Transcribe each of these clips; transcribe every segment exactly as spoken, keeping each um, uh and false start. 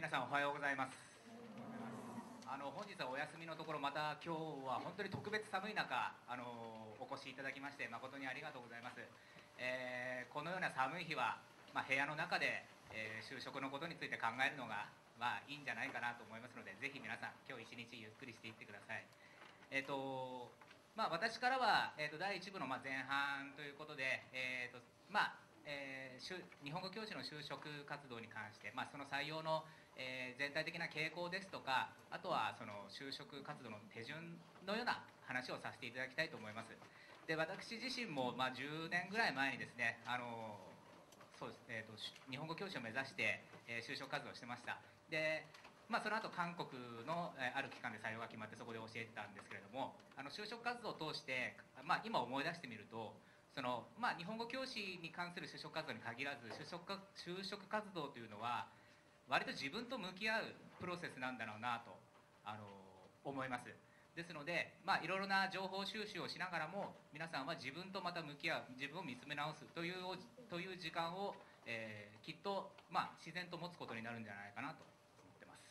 皆さんおはようございます。あの本日はお休みのところ、また今日は本当に特別寒い中、あのお越しいただきまして誠にありがとうございます。えー、このような寒い日は、まあ、部屋の中で、えー、就職のことについて考えるのが、まあ、いいんじゃないかなと思いますので、ぜひ皆さん今日一日ゆっくりしていってください。えーとまあ、私からは、えー、とだいいち部のまあ前半ということで、えーとまあえー、日本語教師の就職活動に関して、まあ、その採用の、えー、全体的な傾向ですとか、あとはその就職活動の手順のような話をさせていただきたいと思います。で、私自身も、まあ、じゅうねんぐらい前にですね、あのそうです、えーと、日本語教師を目指して、えー、就職活動をしてました。でまあ、その後韓国の、えー、ある機関で採用が決まって、そこで教えてたんですけれども、あの就職活動を通して、まあ、今思い出してみると、その、まあ、日本語教師に関する就職活動に限らず、就職か就職活動というのは割と自分と向き合うプロセスなんだろうなとあの思います。ですので、まあ、いろいろな情報収集をしながらも、皆さんは自分とまた向き合う、自分を見つめ直すというという時間を、えー、きっと、まあ、自然と持つことになるんじゃないかなと思ってます。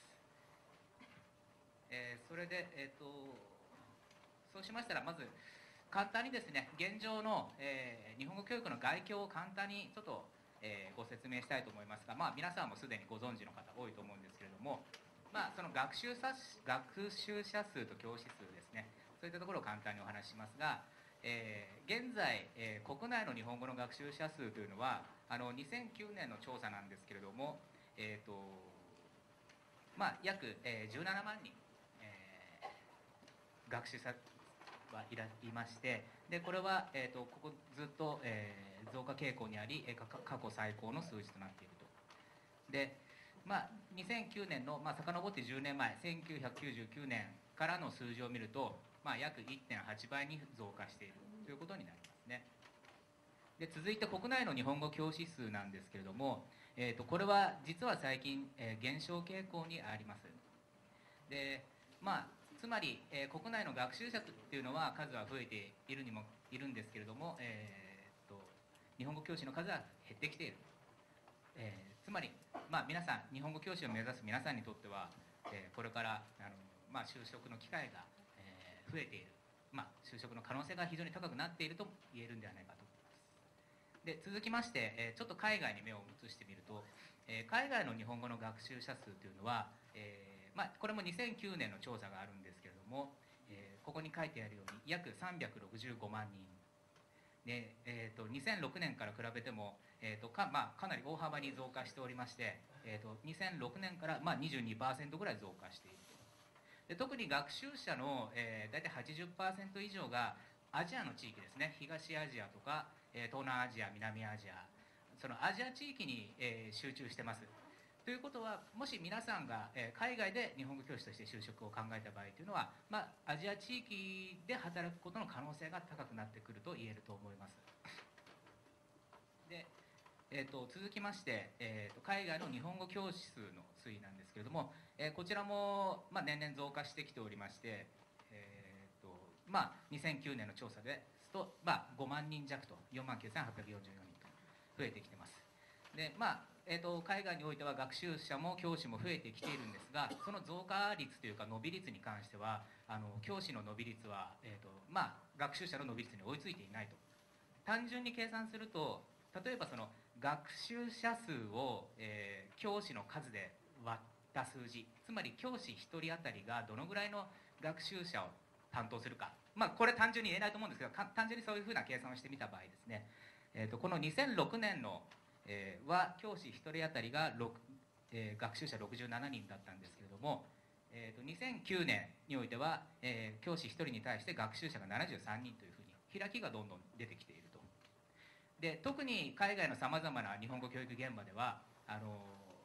えー、それで、えーと、そうしましたら、まず簡単にですね、現状の、えー、日本語教育の概況を簡単にちょっと、えー、ご説明したいと思いますが、まあ、皆さんもすでにご存知の方多いと思うんですけれども、まあ、その学習者学習者数と教師数ですね、そういったところを簡単にお話ししますが、えー、現在、えー、国内の日本語の学習者数というのは、あのにせんきゅうねんの調査なんですけれども、えーとまあ、約、えー、じゅうななまんにん、えー、学習者はいらいまして、でこれは、えーと、ここずっと、えー、増加傾向にあり、えー、過去最高の数字となっていると。で、まあ、にせんきゅうねんの、まあ、遡ってじゅうねんまえ、せんきゅうひゃくきゅうじゅうきゅうねんからの数字を見ると、まあ、約 いってんはち 倍に増加しているということになりますね。で、続いて国内の日本語教師数なんですけれども、えーと、これは実は最近、えー、減少傾向にあります。で、まあ、つまり、えー、国内の学習者っていうのは数は増えているにもいるんですけれども、えー、と日本語教師の数は減ってきている、えー、つまり、まあ、皆さん日本語教師を目指す皆さんにとっては、えー、これからあの、まあ、就職の機会が、えー、増えている、まあ、就職の可能性が非常に高くなっていると言えるんではないかと思います。で、続きまして、えー、ちょっと海外に目を移してみると、えー、海外の日本語の学習者数というのは、えーまあ、これもにせんきゅうねんの調査があるんですけれども、えー、ここに書いてあるように約さんびゃくろくじゅうごまんにんで、えー、とにせんろくねんから比べても、えーと か, まあ、かなり大幅に増加しておりまして、えー、とにせんろくねんから、まあ、にじゅうにパーセント ぐらい増加していると。で、特に学習者の、えー、大体 はちじゅっパーセント 以上がアジアの地域ですね、東アジアとか、えー、東南アジア、南アジア、そのアジア地域に、えー、集中してます。ということは、もし皆さんが、えー、海外で日本語教師として就職を考えた場合というのは、まあ、アジア地域で働くことの可能性が高くなってくると言えると思います。で、えー、と続きまして、えー、と海外の日本語教師数の推移なんですけれども、えー、こちらも、まあ、年々増加してきておりまして、えーとまあ、にせんきゅうねんの調査ですと、まあ、ごまんにん弱とよんまんきゅうせんはっぴゃくよんじゅうよにんと増えてきてます。で、まあえー、と海外においては学習者も教師も増えてきているんですが、その増加率というか伸び率に関しては、あの教師の伸び率は、えーとまあ、学習者の伸び率に追いついていないと。単純に計算すると、例えばその学習者数を、えー、教師の数で割った数字、つまり教師ひとり当たりがどのぐらいの学習者を担当するか、まあ、これ単純に言えないと思うんですけど、単純にそういうふうな計算をしてみた場合ですね、えー、とこのにせんろくねんの、えー、は教師ひとり当たりが、えー、学習者ろくじゅうななにんだったんですけれども、えー、とにせんきゅうねんにおいては、えー、教師ひとりに対して学習者がななじゅうさんにんというふうに開きがどんどん出てきていると。で、特に海外のさまざまな日本語教育現場では、あの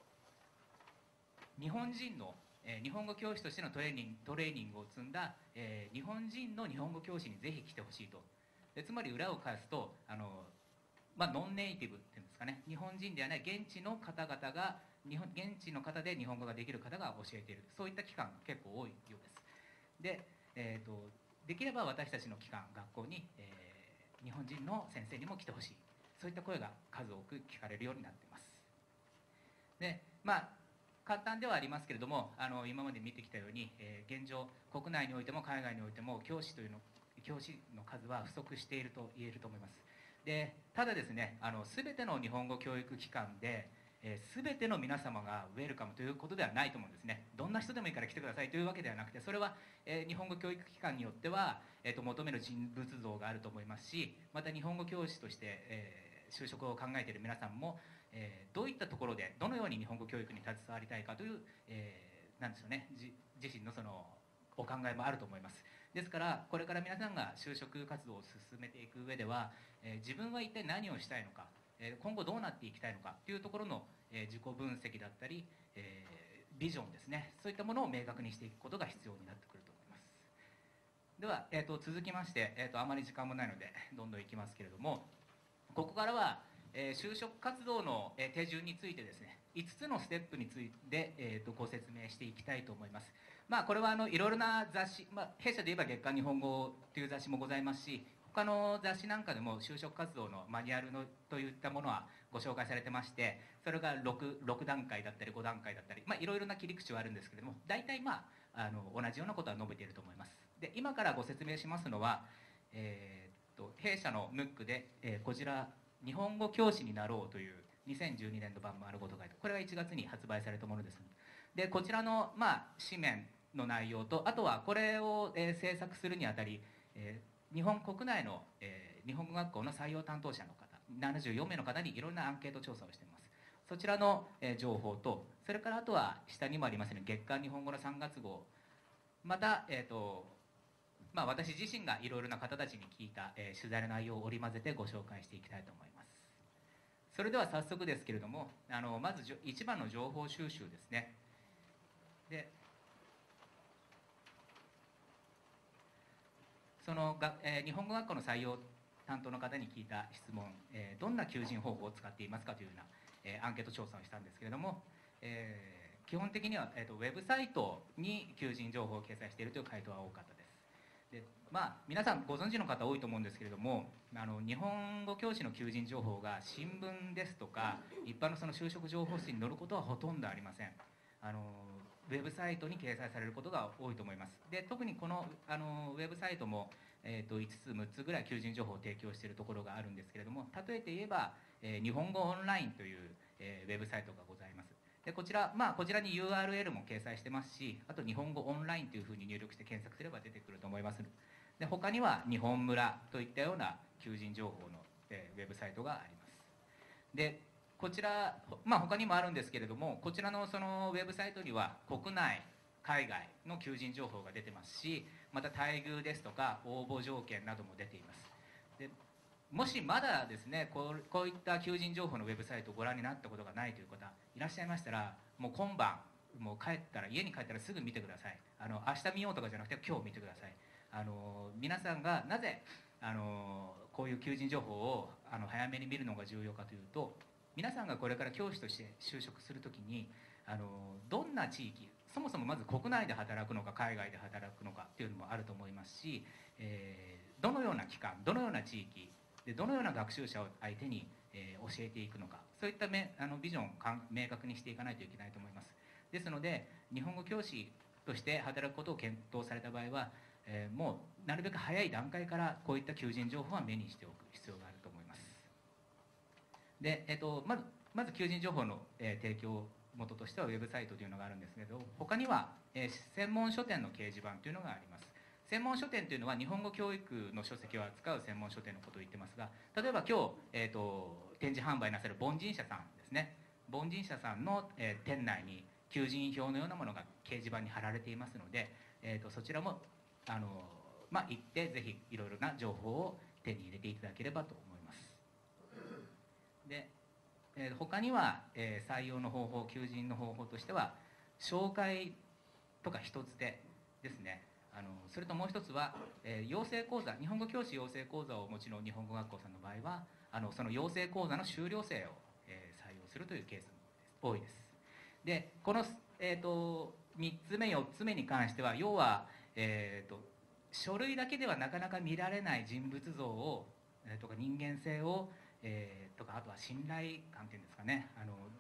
日本人の、えー、日本語教師としてのトレーニングトレーニングを積んだ、えー、日本人の日本語教師にぜひ来てほしいと。で、つまり裏を返すと、あの、まあ、ノンネイティブっていうんですかね、日本人ではない現地の方々が日本現地の方で日本語ができる方が教えている、そういった機関が結構多いようです。で、えーと、できれば私たちの機関学校に、えー、日本人の先生にも来てほしい、そういった声が数多く聞かれるようになっています。で、まあ簡単ではありますけれども、あの今まで見てきたように、えー、現状国内においても海外においても教師というの教師の数は不足していると言えると思います。でただですね、あの全ての日本語教育機関で、えー、全ての皆様がウェルカムということではないと思うんですね。どんな人でもいいから来てくださいというわけではなくて、それは、えー、日本語教育機関によっては、えー、と求める人物像があると思いますし、また日本語教師として、えー、就職を考えている皆さんも、えー、どういったところでどのように日本語教育に携わりたいかという、えー、なんでしょうね、自身のそのお考えもあると思います。ですからこれから皆さんが就職活動を進めていく上では、えー、自分は一体何をしたいのか、えー、今後どうなっていきたいのかというところの、えー、自己分析だったり、えー、ビジョンですね、そういったものを明確にしていくことが必要になってくると思います。では、えー、と続きまして、えー、とあまり時間もないのでどんどんいきますけれども、ここからは、えー、就職活動の、えー、手順についてですね、いつつのステップについて、えー、とご説明していきたいと思います。まあ、これはあのいろいろな雑誌、まあ、弊社で言えば月刊日本語という雑誌もございますし、他の雑誌なんかでも就職活動のマニュアルのといったものはご紹介されてまして、それが 6, 6段階だったりご段階だったり、まあ、いろいろな切り口はあるんですけれども、大体、まあ、あの同じようなことは述べていると思います。で今からご説明しますのは、えー、っと弊社のムックで、えー、こちら日本語教師になろうというにせんじゅうにねん度版丸ごとガイド、これがいちがつに発売されたものです。でこちらの、まあ、紙面の内容と、あとはこれを、えー、制作するにあたり、えー、日本国内の、えー、日本語学校の採用担当者の方ななじゅうよんめいの方にいろんなアンケート調査をしています。そちらの、えー、情報と、それからあとは下にもありますように月刊日本語のさんがつ号、また、えーとまあ、私自身がいろいろな方たちに聞いた、えー、取材の内容を織り交ぜてご紹介していきたいと思います。それでは早速ですけれども、あのまず一番の情報収集ですね。でそのが、えー、日本語学校の採用担当の方に聞いた質問、えー、どんな求人方法を使っていますかというような、えー、アンケート調査をしたんですけれども、えー、基本的には、えーと、ウェブサイトに求人情報を掲載しているという回答は多かったです。でまあ、皆さんご存知の方多いと思うんですけれども、あの日本語教師の求人情報が新聞ですとか一般のその就職情報誌に載ることはほとんどありません。あのウェブサイトに掲載されることが多いと思います。で特にこのあのウェブサイトも、えー、といつつむっつぐらい求人情報を提供しているところがあるんですけれども、例えて言えば、えー、日本語オンラインという、えー、ウェブサイトがございます。でこちら、まあ、こちらに ユーアールエル も掲載してますし、あと日本語オンラインというふうに入力して検索すれば出てくると思います。で他には日本村といったような求人情報の、えー、ウェブサイトがあります。でこちら、まあ、他にもあるんですけれども、こちらのそのウェブサイトには国内海外の求人情報が出てますし、また待遇ですとか応募条件なども出ています。でもしまだですね、こう、こういった求人情報のウェブサイトをご覧になったことがないという方いらっしゃいましたら、もう今晩もう帰ったら家に帰ったらすぐ見てください。あの明日見ようとかじゃなくて今日見てください。あの皆さんがなぜあのこういう求人情報をあの早めに見るのが重要かというと、皆さんがこれから教師として就職するときに、あのどんな地域、そもそもまず国内で働くのか海外で働くのかっていうのもあると思いますし、えー、どのような期間、どのような地域でどのような学習者を相手に、えー、教えていくのか、そういっためあのビジョンを明確にしていかないといけないと思います。ですので日本語教師として働くことを検討された場合は、えー、もうなるべく早い段階からこういった求人情報は目にしておく必要があると思います。で、えー、とまずまず求人情報の、えー、提供元としてはウェブサイトというのがあるんですけど、他には、えー、専門書店の掲示板というのがあります。専門書店というのは日本語教育の書籍を扱う専門書店のことを言ってますが、例えば今日、えー、と展示販売なさる凡人社さんですね、凡人社さんの、えー、店内に求人票のようなものが掲示板に貼られていますので、えー、とそちらもあの、まあ、行ってぜひいろいろな情報を手に入れていただければと思います。で、えー、他には、えー、採用の方法、求人の方法としては紹介とか人づてですね。あのそれともう一つは、えー、養成講座、日本語教師養成講座をお持ちの日本語学校さんの場合は、あのその養成講座の修了生を、えー、採用するというケースも多いです。でこの、えー、とみっつめよっつめに関しては、要は、えー、と書類だけではなかなか見られない人物像を、えー、とか人間性を、えー、とかあとは信頼感っていうんですかね、あの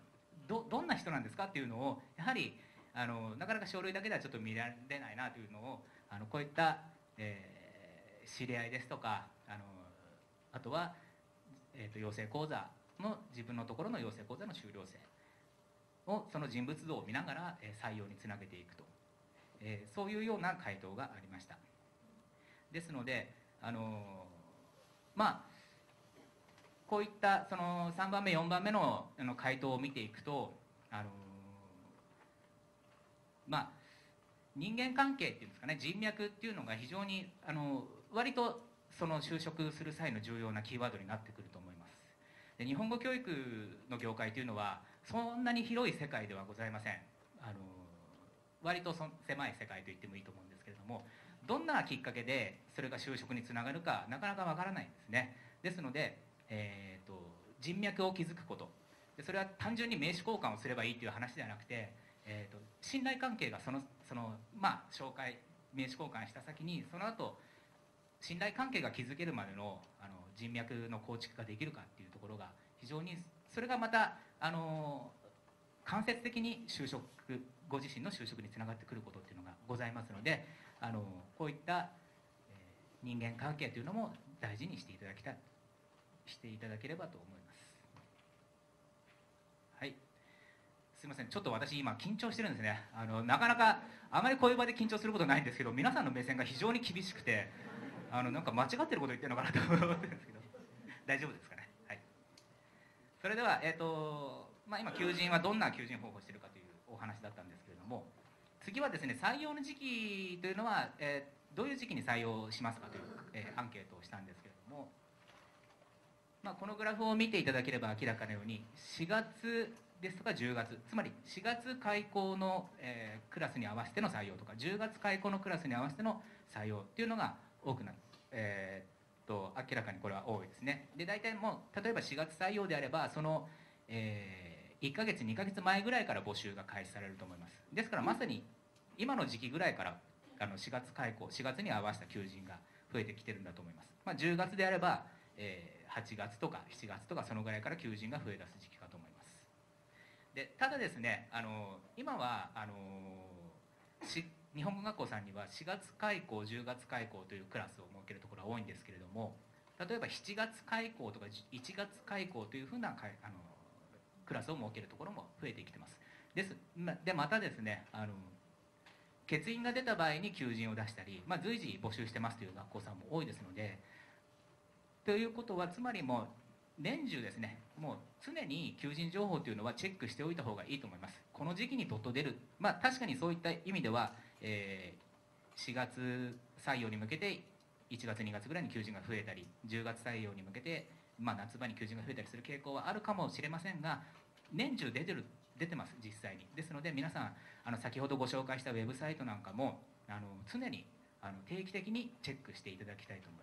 どどんな人なんですかっていうのをやはりあのなかなか書類だけではちょっと見られないなというのをあのこういった、えー、知り合いですとかあのあとは、えー、と養成講座の自分のところの養成講座の修了生をその人物像を見ながら、えー、採用につなげていくと、えー、そういうような回答がありました。ですのであのまあこういったそのさんばんめよんばんめのあの回答を見ていくとあのまあ人間関係っていうんですかね、人脈っていうのが非常にあの割とその就職する際の重要なキーワードになってくると思います。で日本語教育の業界というのはそんなに広い世界ではございません。あの割とそ狭い世界と言ってもいいと思うんですけれども、どんなきっかけでそれが就職につながるかなかなかわからないんですね。ですので、えーと、人脈を築くことで、それは単純に名刺交換をすればいいという話ではなくて、えーと、信頼関係がそのその、まあ、紹介名刺交換した先にその後信頼関係が築けるまでのあの人脈の構築ができるかっていうところが非常にそれがまたあの間接的に就職ご自身の就職につながってくることっていうのがございますので、あのこういった、えー、人間関係というのも大事にしていただきたいしていただければと思います。はい、すいません、ちょっと私今緊張してるんですね。あのなかなかあまりこういう場で緊張することないんですけど、皆さんの目線が非常に厳しくて、あのなんか間違ってること言ってるのかなと思ってるんですけど大丈夫ですかね。はい、それでは、えーとまあ、今求人はどんな求人方法をしているかというお話だったんですけれども、次はですね、採用の時期というのは、えー、どういう時期に採用しますかという、えー、アンケートをしたんですけれども、まあ、このグラフを見ていただければ明らかなようにしがつですとかじゅうがつ、つまりしがつ開校の、えー、クラスに合わせての採用とかじゅうがつ開校のクラスに合わせての採用っていうのが多くなる、えー、と明らかにこれは多いですね。で大体もう例えばしがつ採用であればその、えー、いっかげつにかげつまえぐらいから募集が開始されると思います。ですからまさに今の時期ぐらいからあのしがつ開校しがつに合わせた求人が増えてきてるんだと思います。まあ、じゅうがつであれば、えーはちがつとかしちがつとかそのぐらいから求人が増え出す時期かと思います。でただですね、あの今はあのし日本語学校さんにはしがつ開校じゅうがつ開校というクラスを設けるところが多いんですけれども、例えばしちがつ開校とかいちがつ開校というふうなかあのクラスを設けるところも増えてきてます。ですでまたですね、あの欠員が出た場合に求人を出したり、まあ、随時募集してますという学校さんも多いですので、ということはつまりもう年中ですね、もう常に求人情報というのはチェックしておいた方がいいと思います。この時期にどっと出る、まあ確かにそういった意味では、えー、しがつ採用に向けていちがつにがつぐらいに求人が増えたり、じゅうがつ採用に向けて、まあ、夏場に求人が増えたりする傾向はあるかもしれませんが、年中出てる出てます実際に。ですので皆さんあの先ほどご紹介したウェブサイトなんかもあの常にあの定期的にチェックしていただきたいと思います。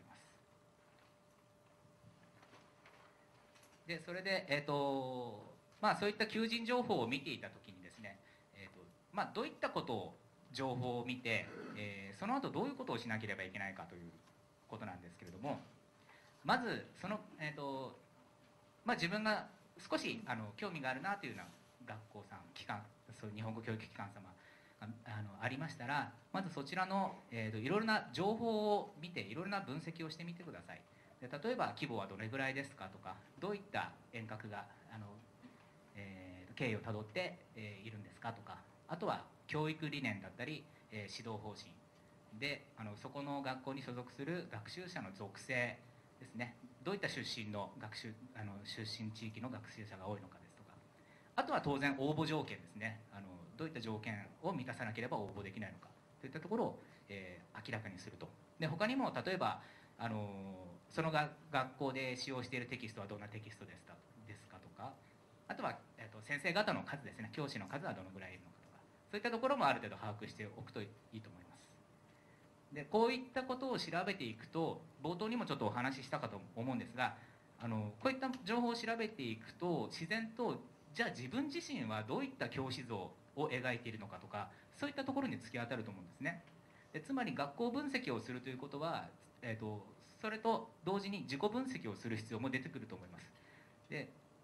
でそれで、えーとまあ、そういった求人情報を見ていたときにですね、えーとまあ、どういったことを情報を見て、えー、その後どういうことをしなければいけないかということなんですけれども、まずその、えーとまあ、自分が少しあの興味があるなというような学校さん機関、そういう日本語教育機関様があのありましたら、まずそちらの、えーといろいろな情報を見ていろいろな分析をしてみてください。で例えば規模はどれぐらいですかとか、どういった遠隔があの、えー、経緯をたどって、えー、いるんですかとか、あとは教育理念だったり、えー、指導方針であのそこの学校に所属する学習者の属性ですね、どういった出身の学習あの出身地域の学習者が多いのかですとか、あとは当然応募条件ですね、あのどういった条件を満たさなければ応募できないのかといったところを、えー、明らかにすると。で他にも例えばあのそのが学校で使用しているテキストはどんなテキストですかですかとか、あとは、えー、と先生方の数ですね、教師の数はどのぐらいいるのかとか、そういったところもある程度把握しておくといいと思います。でこういったことを調べていくと、冒頭にもちょっとお話ししたかと思うんですが、あのこういった情報を調べていくと自然とじゃあ自分自身はどういった教師像を描いているのかとか、そういったところに突き当たると思うんですね。でつまり学校分析をするということは、えーとそれと同時に自己分析をする必要も出てくると思います。で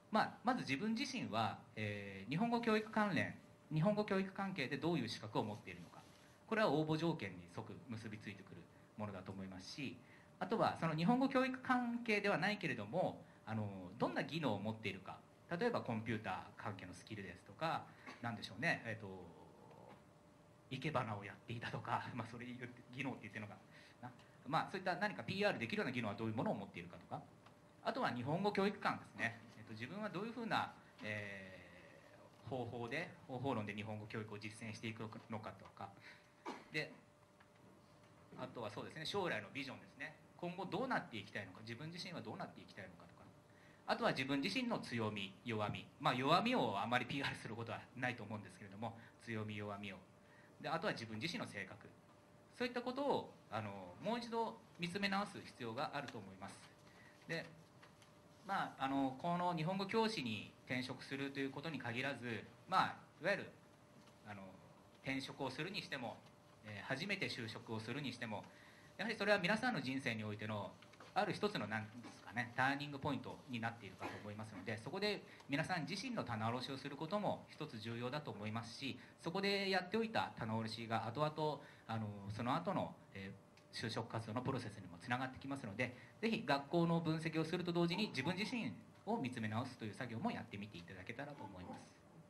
まあ、まず自分自身は、えー日本語教育関連日本語教育関係でどういう資格を持っているのか、これは応募条件に即結びついてくるものだと思いますし、あとはその日本語教育関係ではないけれども、あのどんな技能を持っているか、例えばコンピューター関係のスキルですとか、なんでしょうね、えーと生け花をやっていたとか、まあ、それ言って技能って言ってるのかな、まあ、そういった何か ピーアール できるような技能はどういうものを持っているかとか、あとは日本語教育観ですね、えっと、自分はどういうふうな、えー方法で方法論で日本語教育を実践していくのかとかで、あとはそうですね、将来のビジョンですね、今後どうなっていきたいのか、自分自身はどうなっていきたいのかとか、あとは自分自身の強み弱み、まあ、弱みをあまり ピーアール することはないと思うんですけれども、強み弱みをで、あとは自分自身の性格、そういったことをあのもう一度見つめ直す必要があると思います。で、まあ、あのこの日本語教師に転職するということに限らず、まあ、いわゆるあの転職をするにしても、えー初めて就職をするにしても、やはりそれは皆さんの人生においてのある一つの何ですかね、ターニングポイントになっているかと思いますので、そこで皆さん自身の棚卸しをすることも一つ重要だと思いますし、そこでやっておいた棚卸しが後々あのその後の、えー就職活動のプロセスにもつながってきますので、ぜひ学校の分析をすると同時に自分自身を見つめ直すという作業もやってみていただけたらと思います。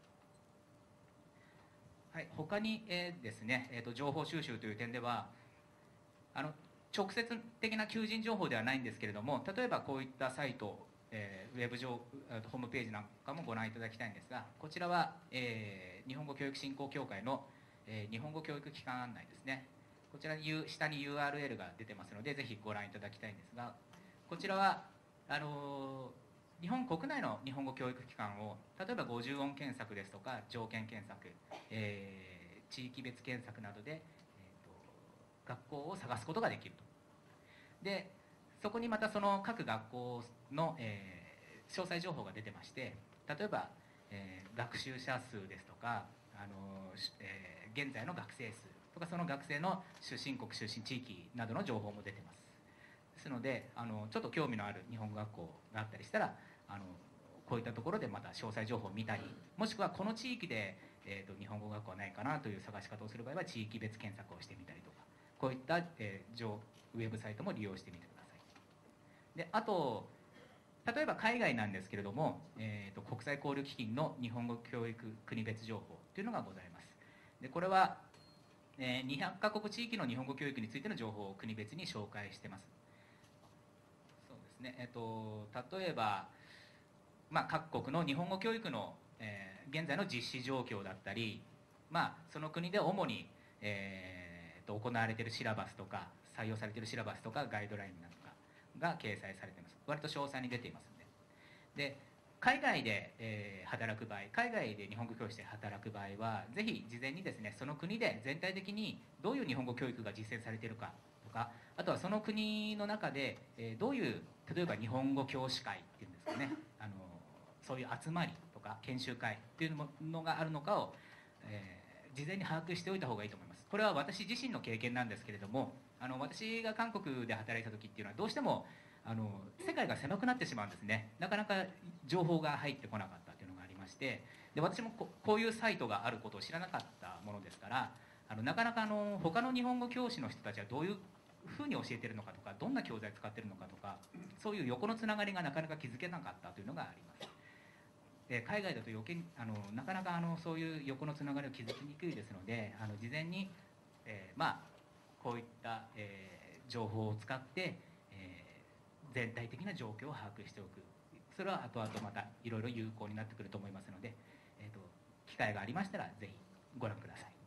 はい、他に、えーですね、えーと情報収集という点では、あの直接的な求人情報ではないんですけれども、例えばこういったサイト、えーウェブ上ホームページなんかもご覧いただきたいんですが、こちらは、えー日本語教育振興協会の、えー日本語教育機関案内ですね。こちらに下に ユーアールエル が出てますので、ぜひご覧いただきたいんですが、こちらはあのー日本国内の日本語教育機関を、例えばごじゅう音検索ですとか条件検索、えー地域別検索などで、えーと学校を探すことができると。でそこにまたその各学校の、えー詳細情報が出てまして、例えば、えー学習者数ですとか、あのーえー現在の学生数とか、その学生の出身国出身地域などの情報も出てます。ですので、あのちょっと興味のある日本語学校があったりしたら、あのこういったところでまた詳細情報を見たり、もしくはこの地域で、えーと日本語学校はないかなという探し方をする場合は地域別検索をしてみたりとか、こういった、えー上ウェブサイトも利用してみてください。であと、例えば海外なんですけれども、えーと国際交流基金の日本語教育国別情報というのがございます。でこれは、えーにひゃくカ国地域の日本語教育についての情報を国別に紹介してます。そうですね、えっと、例えば、まあ、各国の日本語教育の、えー現在の実施状況だったり、まあ、その国で主に、えーと行われているシラバスとか採用されているシラバスとかガイドラインなんかが掲載されています。割と詳細に出ていますので。で海外で、えー働く場合、海外で日本語教師で働く場合は、ぜひ事前にですね、その国で全体的にどういう日本語教育が実践されているかとか、あとはその国の中で、えーどういう、例えば日本語教師会っていうんですかね、あのそういう集まりとか研修会っていうのがあるのかを、えー事前に把握しておいた方がいいと思います。これは私自身の経験なんですけれども、あの私が韓国で働いた時っていうのはどうしてもあの世界が狭くなってしまうんですね。なかなか情報が入ってこなかったというのがありまして、で私も こ, こういうサイトがあることを知らなかったものですから、あのなかなかあの他の日本語教師の人たちはどういうふうに教えているのかとか、どんな教材使っているのかとか、そういう横のつながりがなかなか気づけなかったというのがあります。で海外だと余計にあのなかなかあのそういう横のつながりを築きにくいですので、あの事前に、えーまあ、こういった、えー情報を使って、えー全体的な状況を把握しておく、それは後々またいろいろ有効になってくると思いますので、えーと機会がありましたらぜひご覧ください。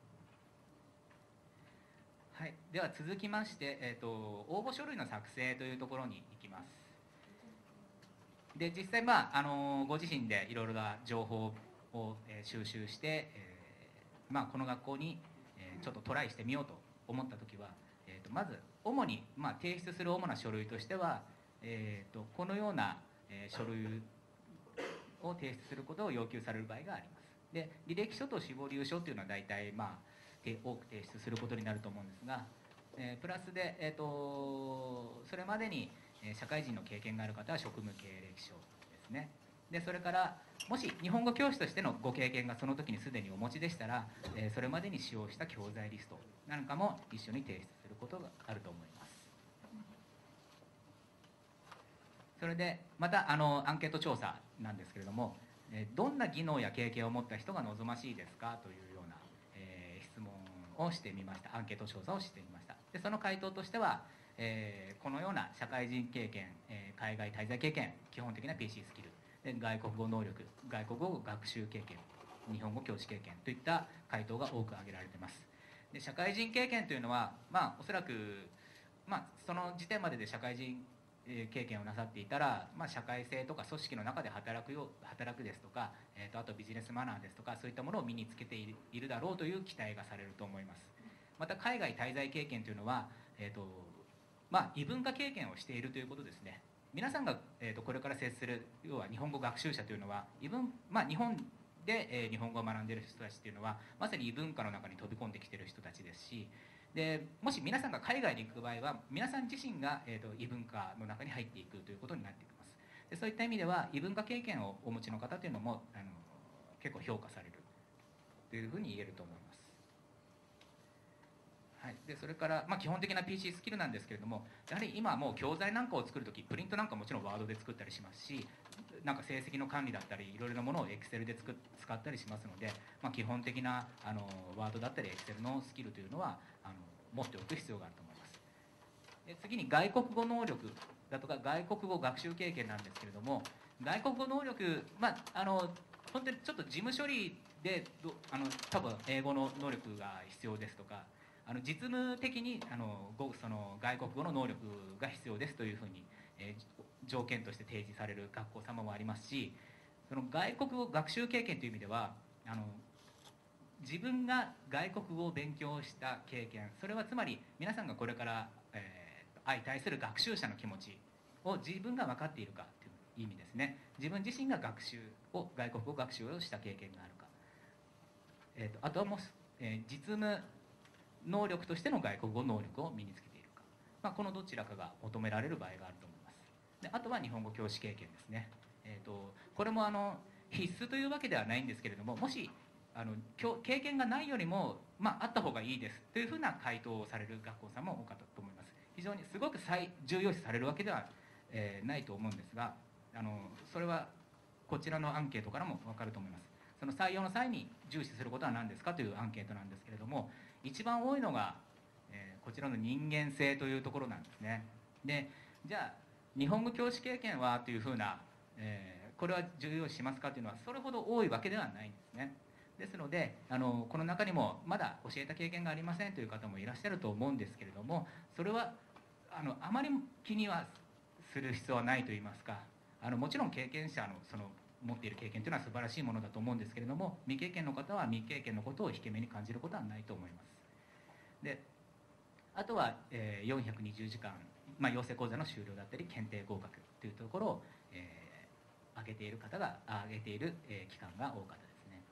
はい、では続きまして、えーと応募書類の作成というところに行きます。で実際、まあ、あのご自身でいろいろな情報を、えー収集して、えーまあ、この学校に、えーちょっとトライしてみようと思った時は、えーとまず主に、まあ、提出する主な書類としては、えーとこのような、えー書類を提出することを要求される場合があります。で履歴書と志望理由書というのは大体、まあ、て多く提出することになると思うんですが、えープラスで、えーとそれまでにえー社会人の経験がある方は職務経歴書ですね。 でそれからもし日本語教師としてのご経験がその時にすでにお持ちでしたら、えー、それまでに使用した教材リストなんかも一緒に提出することがあると思います。それでまたあのアンケート調査なんですけれども、えー、どんな技能や経験を持った人が望ましいですかというような、えー、質問をしてみました。アンケート調査をしてみました。でその回答としては、えー、このような社会人経験、えー、海外滞在経験、基本的な ピーシー スキル、で外国語能力、外国語学習経験、日本語教師経験といった回答が多く挙げられています。で社会人経験というのは、まあ、おそらく、まあ、その時点までで社会人経験をなさっていたら、まあ、社会性とか組織の中で働くよ働くですとか、えー、とあとビジネスマナーですとか、そういったものを身につけている、いるだろうという期待がされると思います。また海外滞在経験というのは、えーとまあ、異文化経験をしているということですね。皆さんが、えー、とこれから接する要は日本語学習者というのは異文、まあ、日本で、えー、日本語を学んでいる人たちというのはまさに異文化の中に飛び込んできている人たちですし、でもし皆さんが海外に行く場合は皆さん自身が、えー、と異文化の中に入っていくということになってきます。でそういった意味では異文化経験をお持ちの方というのもあの結構評価されるというふうに言えると思います。はい、でそれから、まあ、基本的な ピーシー スキルなんですけれども、やはり今もう教材なんかを作るときプリントなんかもちろんワードで作ったりしますし、なんか成績の管理だったりいろいろなものを Excel で作使ったりしますので、まあ、基本的なあのワードだったり Excel のスキルというのはあの持っておく必要があると思います。で次に外国語能力だとか外国語学習経験なんですけれども、外国語能力、まあ、あの本当にちょっと事務処理でどあの多分英語の能力が必要ですとか、あの実務的にあのその外国語の能力が必要ですというふうに、えー、条件として提示される学校様もありますし、その外国語学習経験という意味ではあの自分が外国語を勉強した経験、それはつまり皆さんがこれから、えー、相対する学習者の気持ちを自分が分かっているかという意味ですね。自分自身が学習を外国語学習をした経験があるか、えー、とあとはもう、えー、実務能力としての外国語能力を身につけているか、まあ、このどちらかが求められる場合があると思います。であとは日本語教師経験ですね。えー、とこれもあの必須というわけではないんですけれども、もしあの経験がないよりも、まあ、あった方がいいですというふうな回答をされる学校さんも多かったと思います。非常にすごく最重要視されるわけでは、えー、ないと思うんですが、あのそれはこちらのアンケートからも分かると思います。その採用の際に重視することは何ですかというアンケートなんですけれども、一番多いのが、えー、こちらの人間性というところなんですね。でじゃあ日本語教師経験はというふうな、えー、これは重要視しますかというのはそれほど多いわけではないんですね。ですのであのこの中にもまだ教えた経験がありませんという方もいらっしゃると思うんですけれども、それはあのあまり気にはする必要はないといいますか、あのもちろん経験者のその持っている経験というのは素晴らしいものだと思うんですけれども、未経験の方は未経験のことを引け目に感じることはないと思います。であとは、えー、よんひゃくにじゅうじかん、まあ、養成講座の終了だったり検定合格というところを、えー、上げている方が上げている、えー、期間が多かったですね。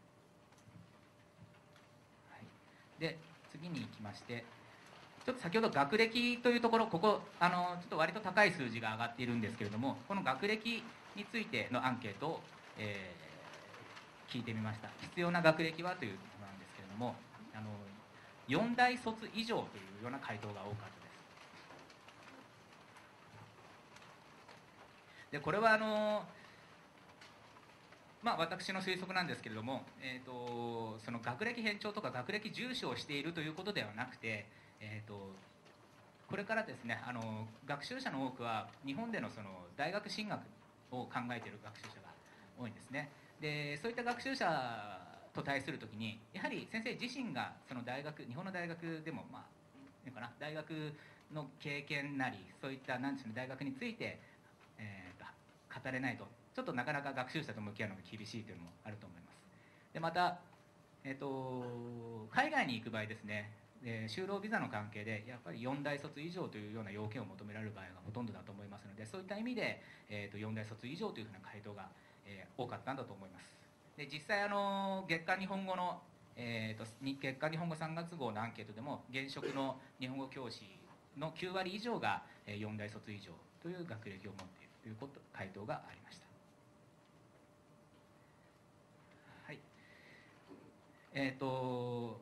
はい、で次に行きまして、ちょっと先ほど学歴というところ、ここあのちょっと割と高い数字が上がっているんですけれども、この学歴についてのアンケートを、えー、聞いてみました。必要な学歴はということなんですけれども、あのよん大卒以上というような回答が多かったです。でこれはあのまあ、私の推測なんですけれども、えー、とその学歴偏重とか学歴重視をしているということではなくて、えー、とこれからですね、あの学習者の多くは日本でのその大学進学を考えている学習者が多いんですね。でそういった学習者と対するときにやはり先生自身がその大学日本の大学でも、まあ、いうかな大学の経験なりそういった何でしょう、ね、大学について、えー、と語れないとちょっとなかなか学習者と向き合うのが厳しいというのもあると思います。でまた、えー、と海外に行く場合ですね、で就労ビザの関係でやっぱりよん大卒以上というような要件を求められる場合がほとんどだと思いますので、そういった意味で、えー、とよん大卒以上というふうな回答が、えー、多かったんだと思います。で実際あの月刊日本語の、えー、と月刊日本語さんがつ号のアンケートでも現職の日本語教師のきゅう割以上がよん大卒以上という学歴を持っているということ回答がありました。 えー、と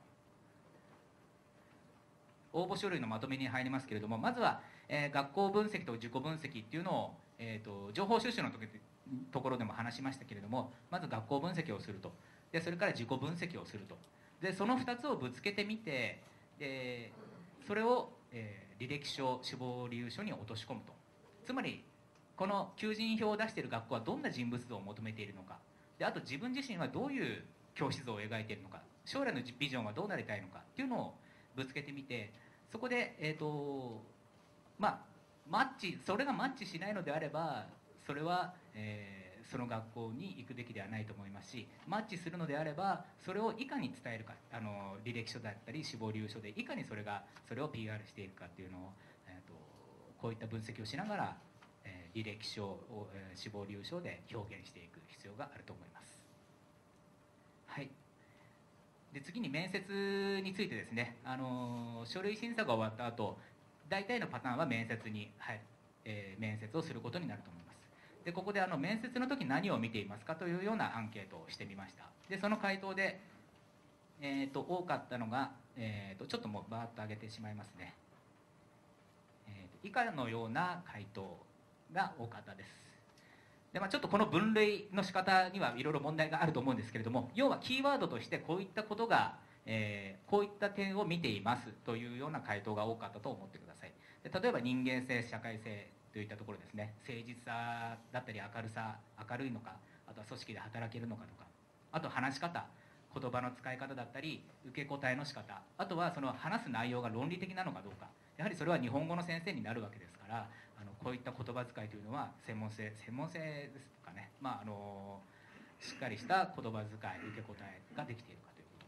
応募書類のまとめに入りますけれども、まずは、えー、学校分析と自己分析っていうのを、えー、と情報収集のとところでも話しましたけれども、まず学校分析をすると、でそれから自己分析をすると、でそのふたつをぶつけてみて、でそれを、えー、履歴書志望理由書に落とし込むと。つまりこの求人票を出している学校はどんな人物像を求めているのか、であと自分自身はどういう教師像を描いているのか、将来のビジョンはどうなりたいのかっていうのをぶつけてみて、そこで、えーとまあ、マッチそれがマッチしないのであれば、それは、えー、その学校に行くべきではないと思いますし、マッチするのであればそれをいかに伝えるか、あの履歴書だったり志望理由書でいかにそれがそれを ピーアール していくかっていうのを、えーとこういった分析をしながら、えー、履歴書を、えー、志望理由書で表現していく必要があると思います。はい、で次に面接についてですね、あの書類審査が終わった後、大体のパターンは面接に、はいえー、面接をすることになると思います。でここであの面接の時何を見ていますかというようなアンケートをしてみました。でその回答で、えー、と多かったのが、えー、とちょっともうバーッと上げてしまいますね、えー、と以下のような回答が多かったです。で、まあ、ちょっとこの分類の仕方にはいろいろ問題があると思うんですけれども、要はキーワードとしてこういったことが、えー、こういった点を見ていますというような回答が多かったと思ってください。で例えば人間性、社会性といったところですね、誠実さだったり明るさ、明るいのか、あとは組織で働けるのかとか、あと話し方、言葉の使い方だったり受け答えの仕方、あとはその話す内容が論理的なのかどうか、やはりそれは日本語の先生になるわけですから、あのこういった言葉遣いというのは専門性専門性ですとかね、まあ、あのしっかりした言葉遣い、受け答えができているかということ、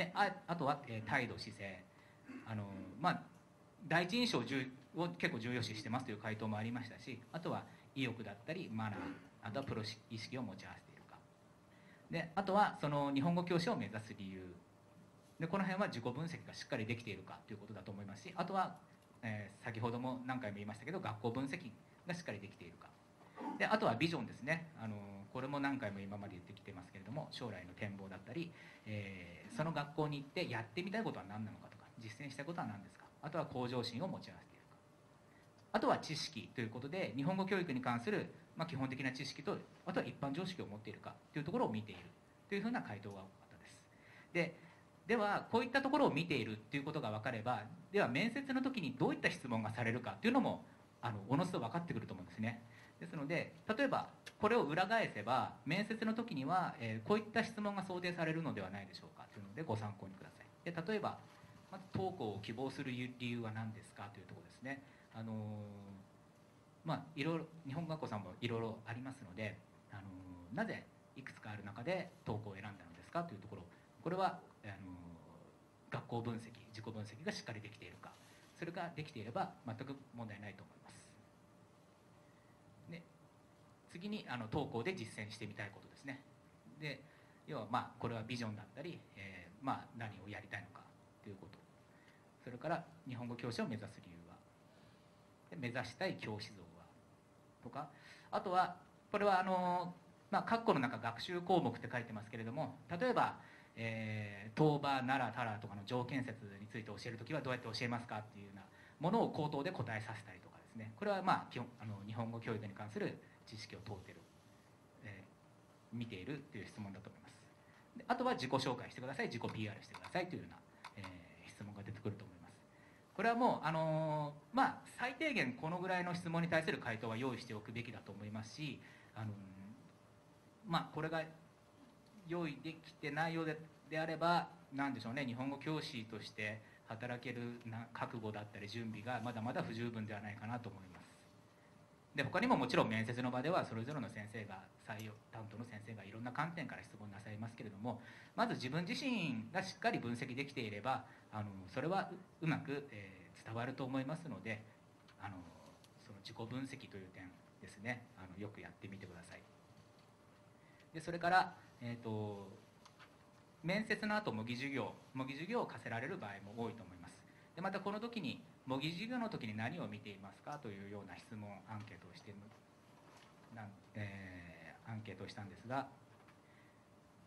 ね、あ, あとは、えー、態度、姿勢、あの、まあ、第一印象を結構重要視してますという回答もありましたし、あとは意欲だったりマナー、あとはプロ意識を持ち合わせているかで、あとはその日本語教師を目指す理由で、この辺は自己分析がしっかりできているかということだと思いますし、あとは、えー、先ほども何回も言いましたけど学校分析がしっかりできているかで、あとはビジョンですね、あのこれも何回も今まで言ってきてますけれども、将来の展望だったり、えー、その学校に行ってやってみたいことは何なのかとか、実践したいことは何ですか、あとは向上心を持ち合わせているか、あとは知識ということで日本語教育に関する、まあ、基本的な知識と、あとは一般常識を持っているかというところを見ているというふうな回答が多かったです。でではこういったところを見ているということが分かれば、では面接の時にどういった質問がされるかというのもあのおのずと分かってくると思うんですね。ですので例えばこれを裏返せば、面接の時には、えー、こういった質問が想定されるのではないでしょうかというのでご参考にください。で例えばまず登校を希望する理由は何ですかというところですね。あのー、まあいろいろ日本学校さんもいろいろありますので、あのー、なぜいくつかある中で登校を選んだのですかというところ、これはあの学校分析、自己分析がしっかりできているか、それができていれば全く問題ないと思います。で次にあの登校で実践してみたいことですね。で要はまあこれはビジョンだったり、えー、まあ何をやりたいのかということ、それから日本語教師を目指す理由は、で目指したい教師像はとか、あとはこれはあのまあ括弧の中学習項目って書いてますけれども、例えばえー、当場、奈良、タラとかの条件説について教えるときはどうやって教えますかっていうようなものを口頭で答えさせたりとかですね、これはまあ基本あの日本語教育に関する知識を問うてる、えー、見ているという質問だと思います。であとは自己紹介してください、自己 ピーアール してくださいというような、えー、質問が出てくると思います。これはもう、あのー、まあ最低限このぐらいの質問に対する回答は用意しておくべきだと思いますし、あのー、まあこれが用意できてないよう で, であれば何でしょうね、日本語教師として働けるな覚悟だったり準備がまだまだ不十分ではないかなと思います。で他にももちろん面接の場ではそれぞれの先生が採用担当の先生がいろんな観点から質問なさいますけれども、まず自分自身がしっかり分析できていればあのそれは う, うまく、えー、伝わると思いますので、あのその自己分析という点ですね、あのよくやってみてください。でそれから、えーと、面接の後模擬授業模擬授業を課せられる場合も多いと思います。でまたこの時に模擬授業の時に何を見ていますかというような質問アンケートをしてなん、えー、アンケートをしたんですが、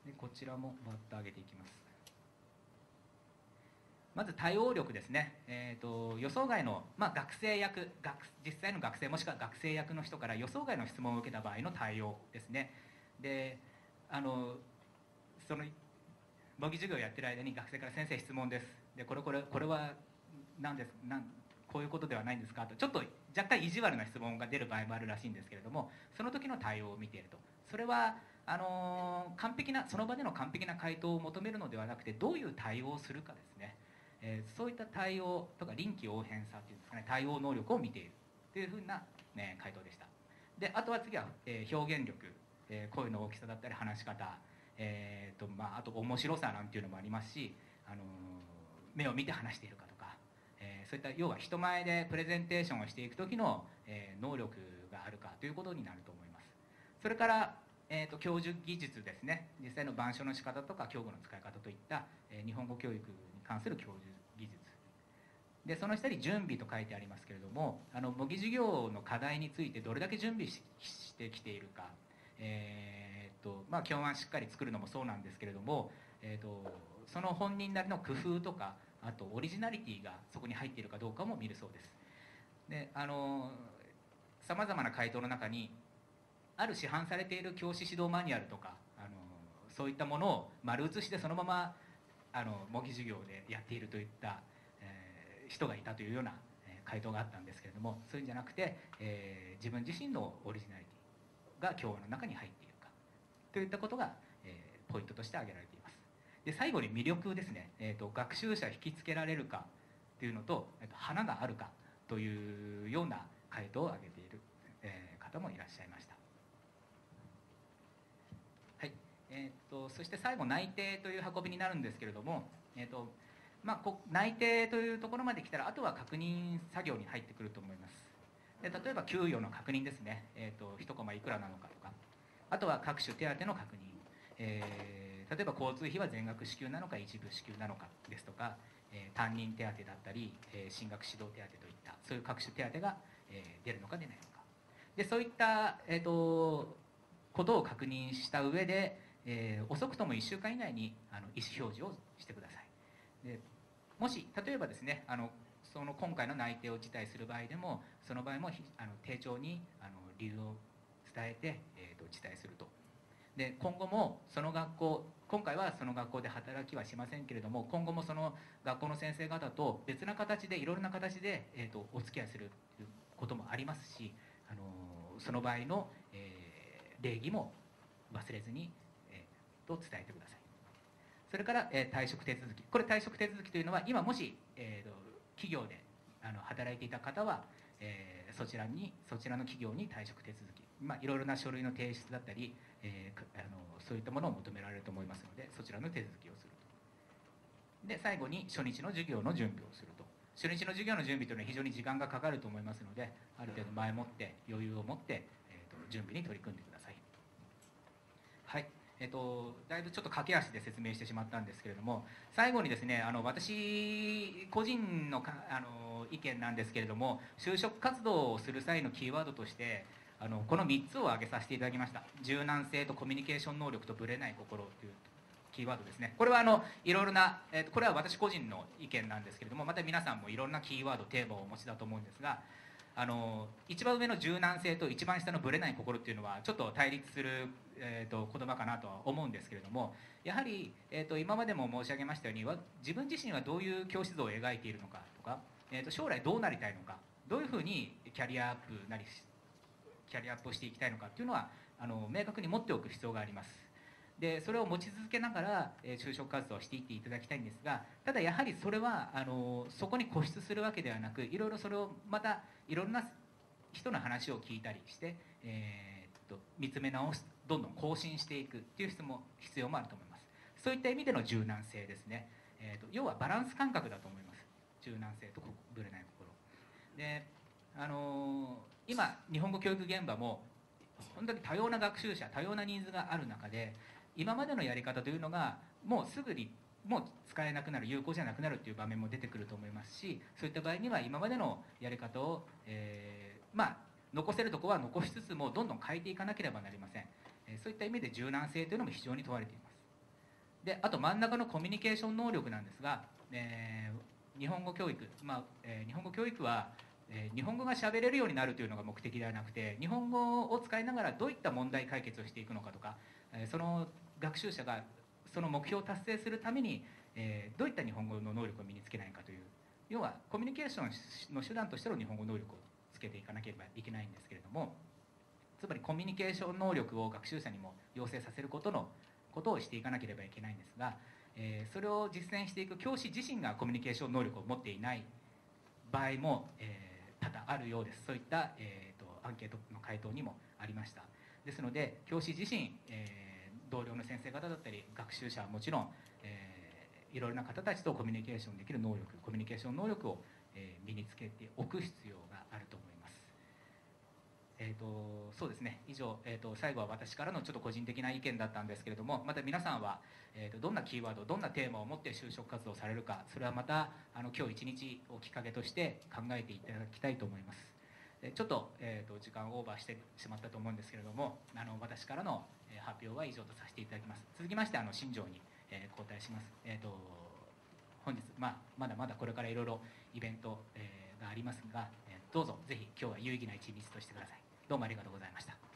でこちらもバッと上げていきます。まず対応力ですね、えー、と予想外の、まあ、学生役学実際の学生もしくは学生役の人から予想外の質問を受けた場合の対応ですね。であのその模擬授業をやってる間に学生から「先生質問です」でこれこれこれは何ですなんこういうことではないんですかとちょっと若干意地悪な質問が出る場合もあるらしいんですけれども、その時の対応を見ていると、それはあの完璧なその場での完璧な回答を求めるのではなくて、どういう対応をするかですね、えー、そういった対応とか臨機応変さっていうんですかね、対応能力を見ているというふうな、ね、回答でした。であとは次は、えー、表現力、えー、声の大きさだったり話し方、えーとまあ、あと面白さなんていうのもありますし、あのー、目を見て話しているかとか、えー、そういった要は人前でプレゼンテーションをしていく時の、えー、能力があるかということになると思います。それから、えーと、教授技術ですね、実際の板書の仕方とか教具の使い方といった、えー、日本語教育に関する教授技術で、その下に準備と書いてありますけれども、あの模擬授業の課題についてどれだけ準備ししてきているか、えーとまあ、教案しっかり作るのもそうなんですけれども、えーとその本人なりの工夫とか、あとオリジナリティがそこに入っているかどうかも見るそうです。であのさまざまな回答の中にある市販されている教師指導マニュアルとか、あのそういったものを丸写しでそのままあの模擬授業でやっているといった、えー、人がいたというような、えー、回答があったんですけれども、そういうんじゃなくて、えー、自分自身のオリジナリティが教案の中に入っているかといったことが、えー、ポイントとして挙げられています。で最後に魅力ですね、えーと、学習者引きつけられるかというのと、えーと、花があるかというような回答を挙げている、えー、方もいらっしゃいました。はい、えーと、そして最後内定という運びになるんですけれども、えーとまあ、こ内定というところまで来たらあとは確認作業に入ってくると思います。で例えば給与の確認ですね、えーと、いちコマいくらなのかとか、あとは各種手当の確認、えー、例えば交通費は全額支給なのか一部支給なのかですとか、えー、担任手当だったり、えー、進学指導手当といったそういう各種手当が、えー、出るのか出ないのかで、そういった、えーとことを確認した上で、えー、遅くともいっしゅうかん以内にあの意思表示をしてください。でもし例えばですね、あのその今回の内定を辞退する場合でも、その場合もあの丁重にあの理由を伝えて、えー、と辞退すると。で今後もその学校、今回はその学校で働きはしませんけれども、今後もその学校の先生方と別な形でいろいろな形で、えー、とお付き合いするということもありますし、あのその場合の、えー礼儀も忘れずに、えー、と伝えてください。それから、えー、退職手続き、これ退職手続きというのは今もし、えー、と企業であの働いていた方は、えー、そちらにそちらの企業に退職手続き、まあ、いろいろな書類の提出だったり、えー、あのそういったものを求められると思いますので、そちらの手続きをすると。で最後に初日の授業の準備をすると。初日の授業の準備というのは非常に時間がかかると思いますので、ある程度前もって余裕を持って、えー、と準備に取り組んでください。はい、えっと、だいぶちょっと駆け足で説明してしまったんですけれども、最後にですね、あの私個人のかあの意見なんですけれども、就職活動をする際のキーワードとしてあのこのみっつを挙げさせていただきました。柔軟性とコミュニケーション能力とぶれない心というキーワードですね。これはあのいろいろな、えー、とこれは私個人の意見なんですけれども、また皆さんもいろんなキーワードテーマをお持ちだと思うんですが、あの一番上の柔軟性と一番下のぶれない心っていうのはちょっと対立する、えー、と言葉かなとは思うんですけれども、やはり、えー、と今までも申し上げましたように、自分自身はどういう教師像を描いているのかとか、えー、と将来どうなりたいのか、どういうふうにキャリアアップなりキャリアアップをしていきたいのかっていうのはあの明確に持っておく必要があります。でそれを持ち続けながら、えー、就職活動をしていっていただきたいんですが、ただやはりそれはあのそこに固執するわけではなく、いろいろそれをまたいろんな人の話を聞いたりして、えー、っと見つめ直す、どんどん更新していくっていう必要も必要もあると思います。そういった意味での柔軟性ですね、えー、っと要はバランス感覚だと思います。柔軟性とぶれない心で、あのー、今日本語教育現場も本当に多様な学習者、多様なニーズがある中で、今までのやり方というのがもうすぐにもう使えなくなる、有効じゃなくなるという場面も出てくると思いますし、そういった場合には今までのやり方を、えー、まあ残せるところは残しつつもどんどん変えていかなければなりません。えー、そういった意味で柔軟性というのも非常に問われています。 であと真ん中のコミュニケーション能力なんですが、えー、日本語教育、まあえー、日本語教育は、えー、日本語が喋れるようになるというのが目的ではなくて、日本語を使いながらどういった問題解決をしていくのかとか、えー、その学習者がその目標を達成するために、えー、どういった日本語の能力を身につけないかという、要はコミュニケーションの手段としての日本語能力をつけていかなければいけないんですけれども、つまりコミュニケーション能力を学習者にも養成させることのことをしていかなければいけないんですが、えー、それを実践していく教師自身がコミュニケーション能力を持っていない場合も、えー、多々あるようです。そういった、えー、とアンケートの回答にもありました。ですので教師自身、えー、同僚の先生方だったり学習者はもちろん、えー、いろいろな方たちとコミュニケーションできる能力、コミュニケーション能力を、えー、身につけておく必要があると思います。えー、とそうですね、以上、えー、と最後は私からのちょっと個人的な意見だったんですけれども、また皆さんは、えー、とどんなキーワード、どんなテーマを持って就職活動をされるか、それはまたあの今日一日をきっかけとして考えていただきたいと思います。ちょっと,、えー、と時間をオーバーしてしまったと思うんですけれども、あの私からの発表は以上とさせていただきます。続きましてあの新庄に、えー、交代します。えー、と本日、まあ、まだまだこれからいろいろイベント、えー、がありますが、えー、どうぞぜひ今日は有意義な一日としてください。どうもありがとうございました。